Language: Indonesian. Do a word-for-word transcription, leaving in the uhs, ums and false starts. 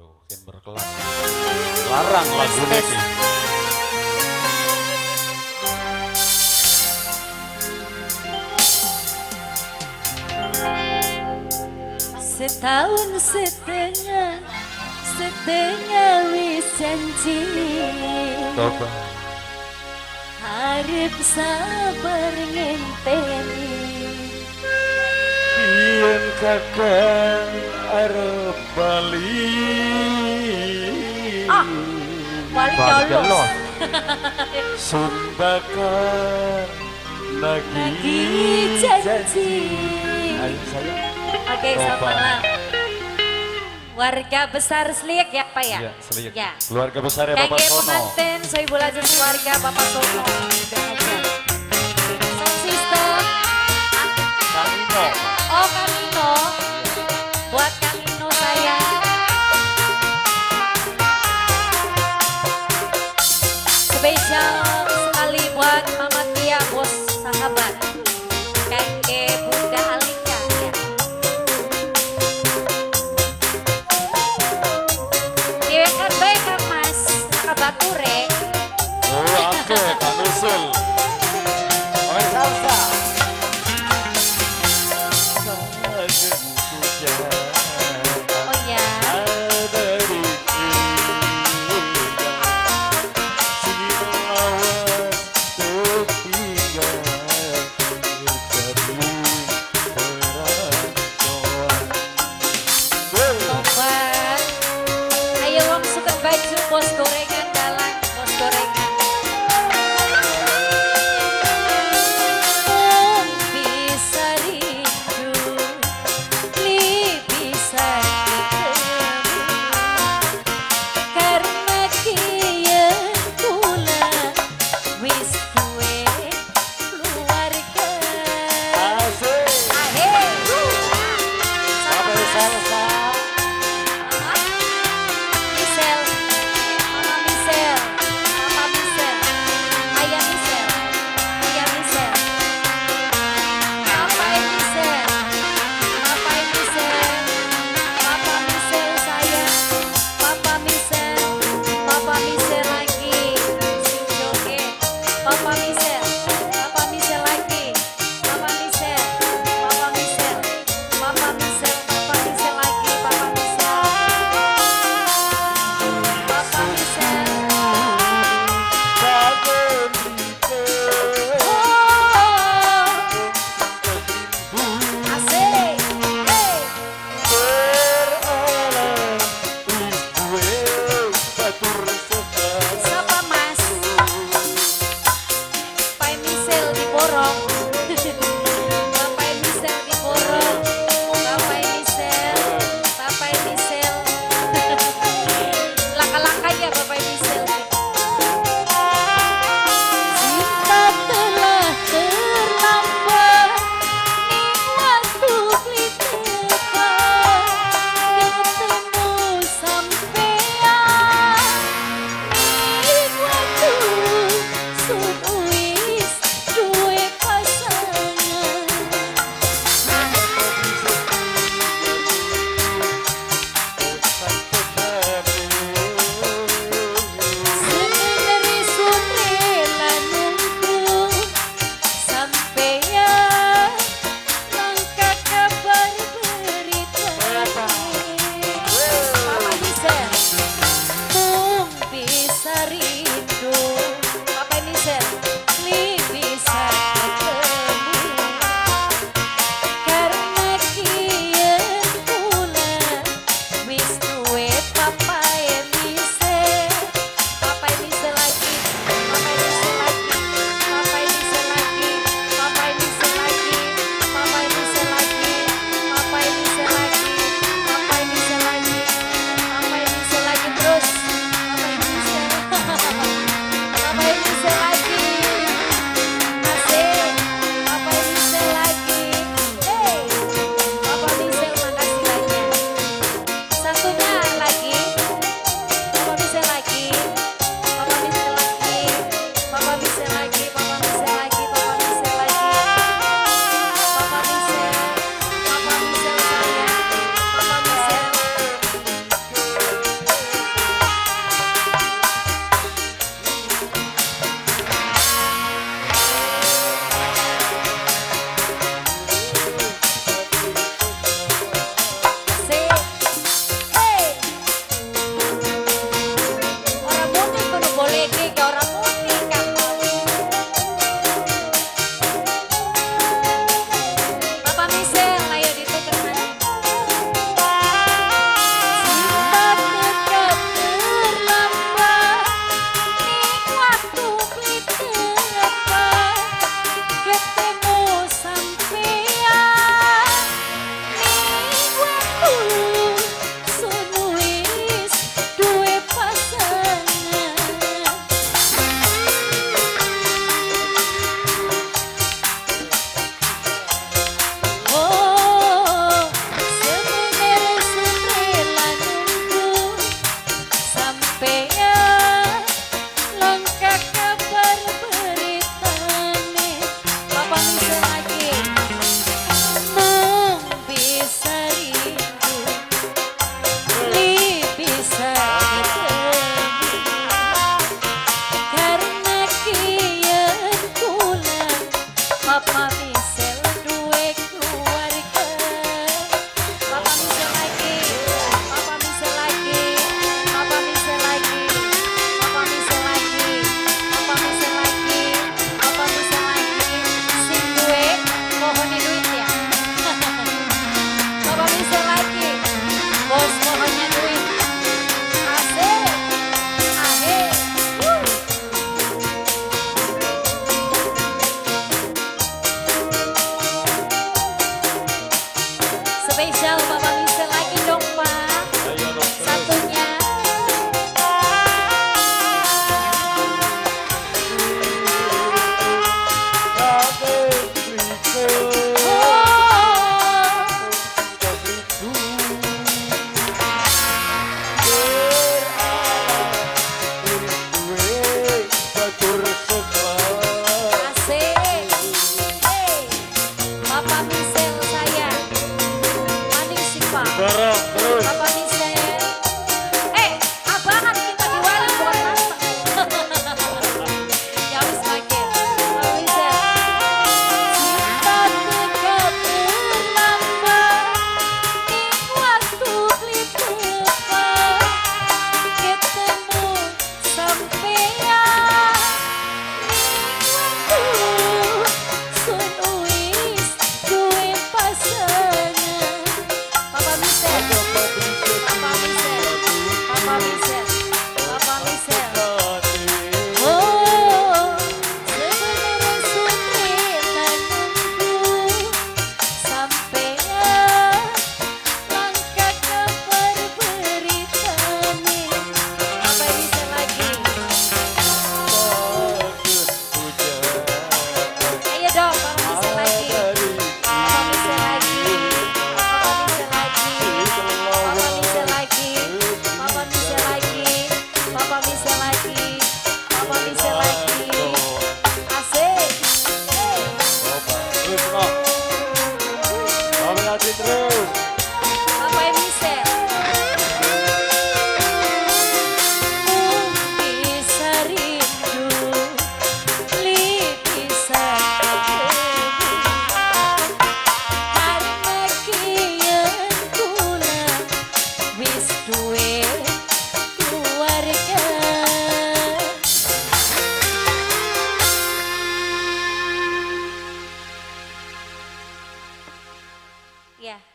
Waduh, yang berkelas. Larang lagu ini. Setahun setengah, setengah wis janji. Coba. Harap sabar ngenteni. Yen kakak arep bali. Ah, balik nyolong. Sun bakar lagi Lagi janji. Ayo saya. Oke, sama warga besar Sliek ya Pak ya? Iya, Sliek. Ya. Keluarga besar ya Bapak Kangge Sono. pengantin Sohibul Aziz keluarga Bapak Sono. Udah aja. Sound system. Kamino. Oh Kamino. Buat Kamino saya. Spesial sekali buat Mama Tia bos sahabat. Kangge Bunda Alika ya. Diwekan baik kan Mas, Kabature. Oh, oke, Kang Usul. Oi, salsa. Oh ya. Tobat. Ayo wong suket baju bos gorengan dalan, bos gorengan. Om bisa rindu, li bisa ketemu. Karena kia kula wis duwe keluarga. Asik. Ahe. Sampai salsa. Misel, Mama Papa Michelle, Papa Michelle. Oh, sebenarnya Sutri menunggu sampean langkah ke perberitani. Papa Michelle lagi. Ayo dong, Papa Michelle lagi. Papa Michelle lagi. Papa Michelle lagi. Papa Michelle lagi. Papa Michelle lagi. Papa Michelle lagi. Papa Michelle lagi. Asik. Hey. Terus kok. Kamu lagi terus. Papa Michelle. Bisa rindu, li bisa debu. Karena kian kula wis duwe keluarga. Ya.